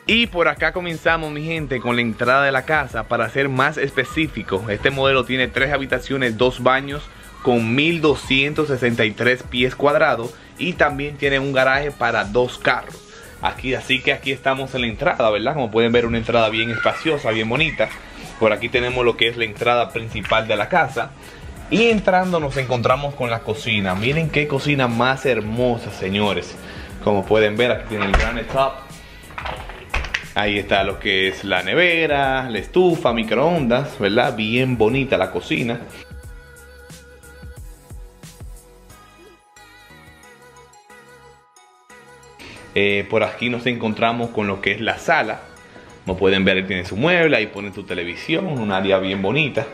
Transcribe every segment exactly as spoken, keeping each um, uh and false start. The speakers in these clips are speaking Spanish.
Y por acá comenzamos, mi gente, con la entrada de la casa. Para ser más específico, este modelo tiene tres habitaciones, dos baños con mil doscientos sesenta y tres pies cuadrados. Y también tiene un garaje para dos carros. Aquí, así que aquí estamos en la entrada, ¿verdad? Como pueden ver, una entrada bien espaciosa, bien bonita. Por aquí tenemos lo que es la entrada principal de la casa. Y entrando nos encontramos con la cocina. Miren qué cocina más hermosa, señores. Como pueden ver, aquí tiene el granite top. Ahí está lo que es la nevera, la estufa, microondas, ¿verdad? Bien bonita la cocina. Eh, por aquí nos encontramos con lo que es la sala. Como pueden ver, tiene su mueble, ahí ponen su televisión, un área bien bonita.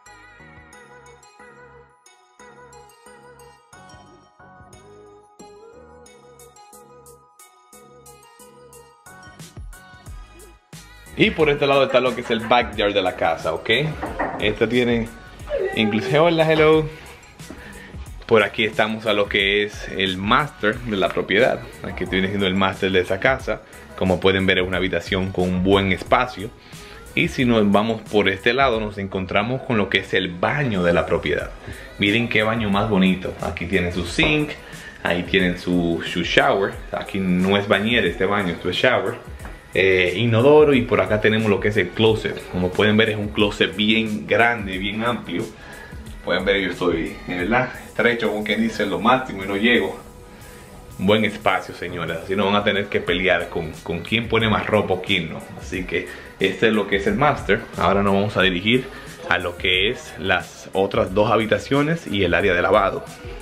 Y por este lado está lo que es el backyard de la casa, ¿ok? Esto tiene, inclusive, hola, hello. Por aquí estamos a lo que es el master de la propiedad. Aquí viene siendo el master de esa casa. Como pueden ver, es una habitación con un buen espacio. Y si nos vamos por este lado, nos encontramos con lo que es el baño de la propiedad. Miren qué baño más bonito. Aquí tienen su sink, ahí tienen su, su shower. Aquí no es bañera este baño, esto es shower. Eh, inodoro, y por acá tenemos lo que es el closet. Como pueden ver, es un closet bien grande, bien amplio. Pueden ver, yo estoy, ¿verdad?, estrecho, como quien dice, lo máximo, y no llego. Un buen espacio, señoras. Así no van a tener que pelear con, con quién pone más ropa o quién no. Así que este es lo que es el master. Ahora nos vamos a dirigir a lo que es las otras dos habitaciones y el área de lavado.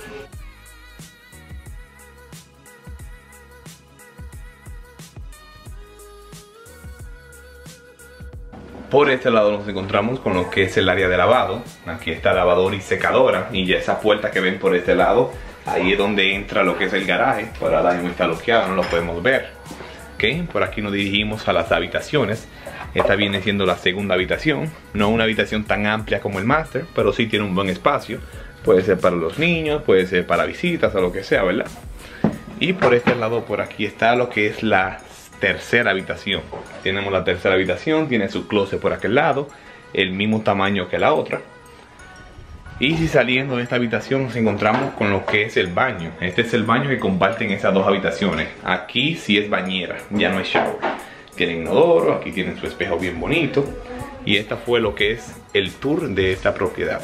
Por este lado nos encontramos con lo que es el área de lavado. Aquí está lavadora y secadora. Y ya esa puerta que ven por este lado, ahí es donde entra lo que es el garaje. Por ahora mismo está bloqueado, no lo podemos ver. ¿Okay? Por aquí nos dirigimos a las habitaciones. Esta viene siendo la segunda habitación. No una habitación tan amplia como el master, pero sí tiene un buen espacio. Puede ser para los niños, puede ser para visitas o lo que sea, ¿verdad? Y por este lado, por aquí está lo que es la tercera habitación. Tenemos la tercera habitación, tiene su closet por aquel lado, el mismo tamaño que la otra. Y si saliendo de esta habitación nos encontramos con lo que es el baño. Este es el baño que comparten esas dos habitaciones. Aquí sí es bañera, ya no es shower. Tienen inodoro, aquí tienen su espejo bien bonito. Y esta fue lo que es el tour de esta propiedad.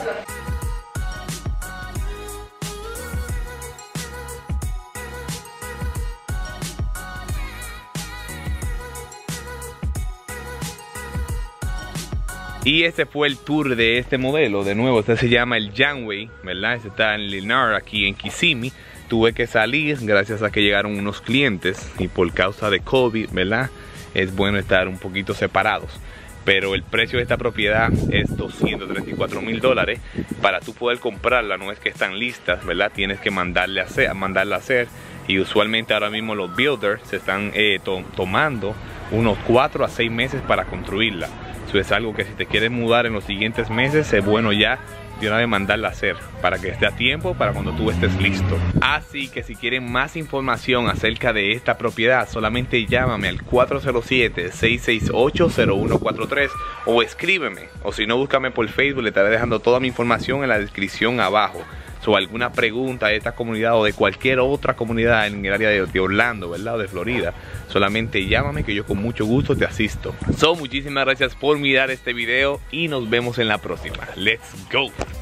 Y ese fue el tour de este modelo. De nuevo, este se llama el Janway, ¿verdad? Este está en Lennar, aquí en Kissimmee. Tuve que salir gracias a que llegaron unos clientes y por causa de COVID, ¿verdad?, es bueno estar un poquito separados. Pero el precio de esta propiedad es doscientos treinta y cuatro mil dólares. Para tú poder comprarla, no es que están listas, ¿verdad? Tienes que mandarle a hacer, mandarla a hacer. Y usualmente ahora mismo los builders se están eh, to tomando unos cuatro a seis meses para construirla. Eso es algo que si te quieres mudar en los siguientes meses, es bueno ya de una vez mandarla a hacer para que esté a tiempo para cuando tú estés listo. Así que si quieren más información acerca de esta propiedad, solamente llámame al cuatro cero siete, seis seis ocho, cero uno cuatro tres o escríbeme, o si no, búscame por Facebook. Le estaré dejando toda mi información en la descripción abajo. O alguna pregunta de esta comunidad o de cualquier otra comunidad en el área de, de Orlando, ¿verdad?, o de Florida, solamente llámame que yo con mucho gusto te asisto. So, muchísimas gracias por mirar este video y nos vemos en la próxima. Let's go.